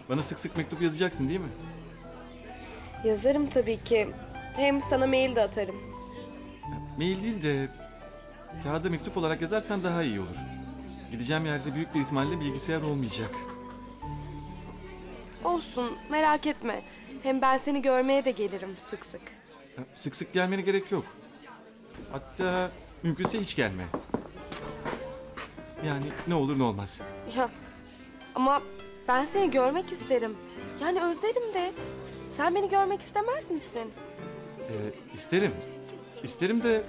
Bana sık sık mektup yazacaksın değil mi? Yazarım tabii ki. Hem sana mail de atarım. Mail değil de kağıda mektup olarak yazarsan daha iyi olur. Gideceğim yerde büyük bir ihtimalle bilgisayar olmayacak. Olsun, merak etme. Hem ben seni görmeye de gelirim sık sık. Sık sık gelmene gerek yok. Hatta mümkünse hiç gelme. Yani ne olur ne olmaz. Ya ama ben seni görmek isterim. Yani özlerim de. Sen beni görmek istemez misin? İsterim. İsterim de...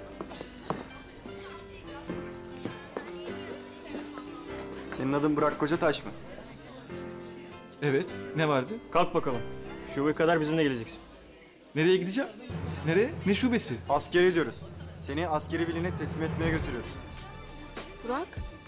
Senin adın Burak Kocataş mı? Evet, ne vardı? Kalk bakalım. Şube kadar bizimle geleceksin. Nereye gideceğim? Nereye? Ne şubesi? Askere gidiyoruz. Seni askeri birliğine teslim etmeye götürüyoruz. Burak?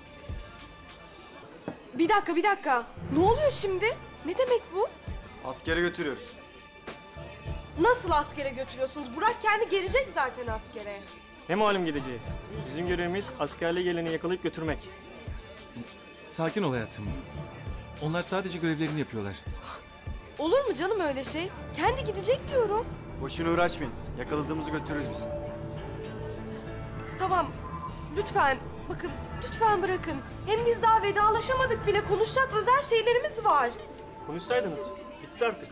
Bir dakika. Ne oluyor şimdi? Ne demek bu? Askere götürüyoruz. Nasıl askere götürüyorsunuz? Burak kendi gelecek zaten askere. Ne malum geleceği. Bizim görevimiz askerliğe geleni yakalayıp götürmek. Sakin ol hayatım. Onlar sadece görevlerini yapıyorlar. Olur mu canım öyle şey? Kendi gidecek diyorum. Boşuna uğraşmayın. Yakaladığımızı götürürüz biz. Tamam. Lütfen. Bakın lütfen bırakın. Hem biz daha vedalaşamadık bile. Konuşacak özel şeylerimiz var. Konuşsaydınız. Bitti artık.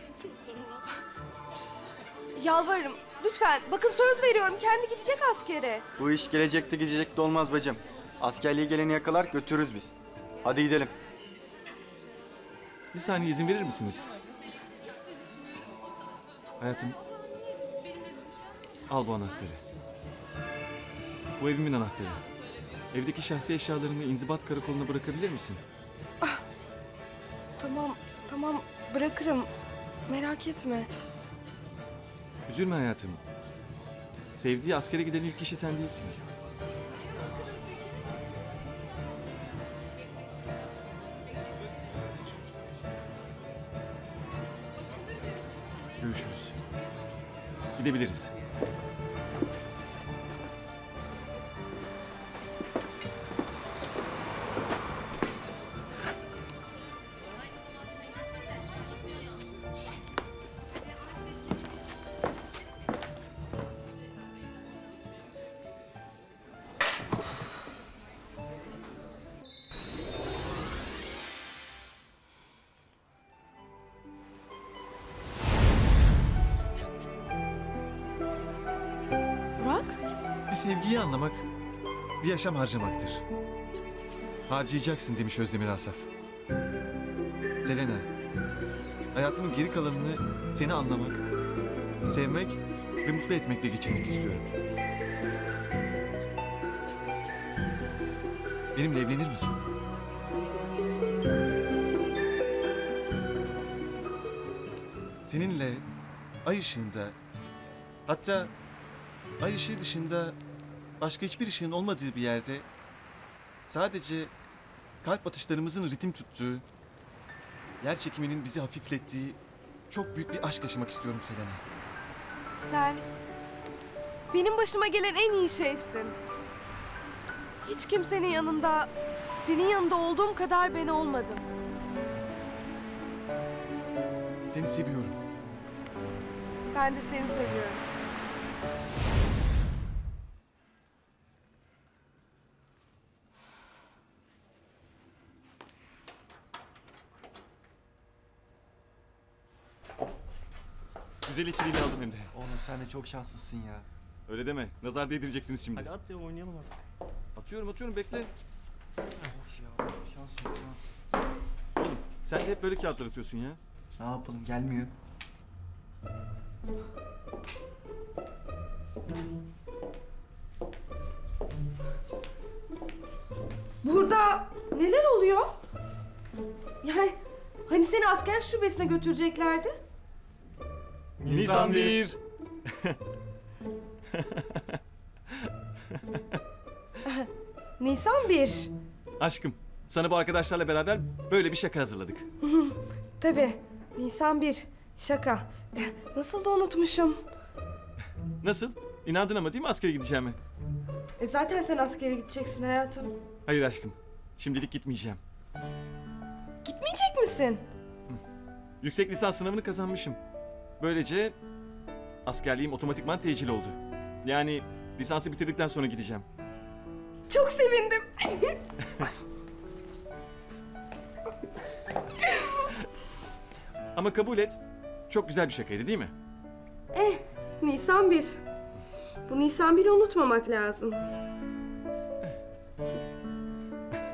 Yalvarırım. Lütfen. Bakın söz veriyorum. Kendi gidecek askere. Bu iş gelecekte gidecekte olmaz bacım. Askerliğe geleni yakalar götürürüz biz. Hadi gidelim. Bir saniye izin verir misiniz? Hayatım, al bu anahtarı. Bu evimin anahtarı. Evdeki şahsi eşyalarımı inzibat karakoluna bırakabilir misin? Tamam. Bırakırım. Merak etme. Üzülme hayatım. Sevdiği askere giden ilk kişi sen değilsin. Görüşürüz. Gidebiliriz. Burak? Bir sevgiyi anlamak, bir yaşam harcamaktır. Harcayacaksın demiş Özdemir Asaf. Selena, hayatımın geri kalanını seni anlamak, sevmek ve mutlu etmekle geçirmek istiyorum. Benimle evlenir misin? Seninle ay ışığında, hatta ay ışığı dışında başka hiçbir ışığın olmadığı bir yerde sadece kalp atışlarımızın ritim tuttuğu, yer çekiminin bizi hafiflettiği çok büyük bir aşk yaşamak istiyorum Selena. Sen benim başıma gelen en iyi şeysin. Hiç kimsenin yanında, senin yanında olduğum kadar ben olmadım. Seni seviyorum. Ben de seni seviyorum. Güzel ikiliyle aldım hem de. Oğlum sen de çok şanslısın ya. Öyle deme. Nazar değdireceksiniz şimdi. Hadi at ya oynayalım artık. Atıyorum bekle. Of ya, şans yok şans. Oğlum sen de hep böyle kağıtlar atıyorsun ya. Ne yapalım, gelmiyor. Burada neler oluyor? Yani hani seni asker şubesine götüreceklerdi? Nisan 1. Nisan 1. Aşkım, sana bu arkadaşlarla beraber böyle bir şaka hazırladık. Tabii. Nisan 1. Şaka. Nasıl da unutmuşum. Nasıl? İnandın ama değil mi askere gideceğime? Zaten sen askere gideceksin hayatım. Hayır aşkım. Şimdilik gitmeyeceğim. Gitmeyecek misin? Yüksek lisans sınavını kazanmışım. Böylece askerliğim otomatikman tecil oldu. Yani lisansı bitirdikten sonra gideceğim. Çok sevindim. Ama kabul et, çok güzel bir şakaydı değil mi? Nisan 1. Bu Nisan 1'i unutmamak lazım.